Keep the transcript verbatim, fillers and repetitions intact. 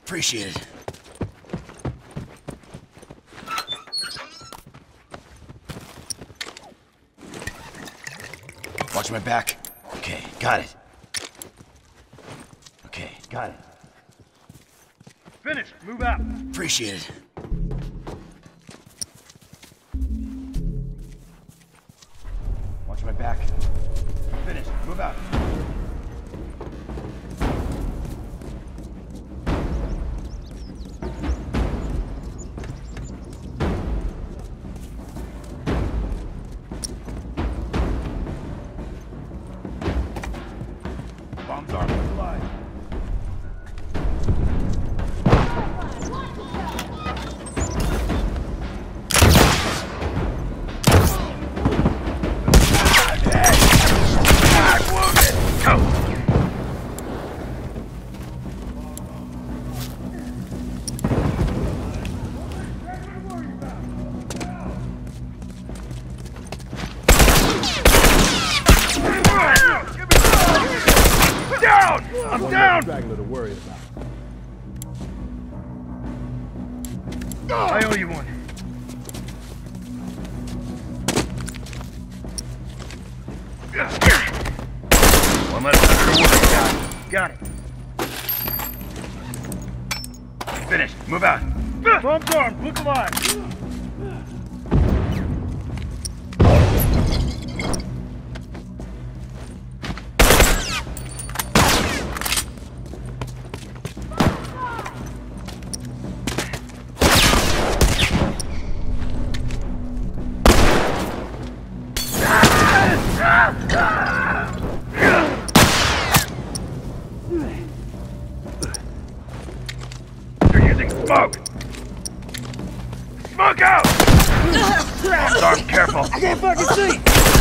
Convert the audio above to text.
Appreciate it. Watch my back. Okay, got it. Okay, got it. Finished. Move out. Appreciate it. Watch my back. Finished. Move out. Bombs are alive. I'm down! Straggler to worry about. I owe you one. One less under to worry. Got it. Finished. Move out. Bombs armed. Look alive. You're using smoke! Smoke out! Bombs armed, careful! I can't fucking see!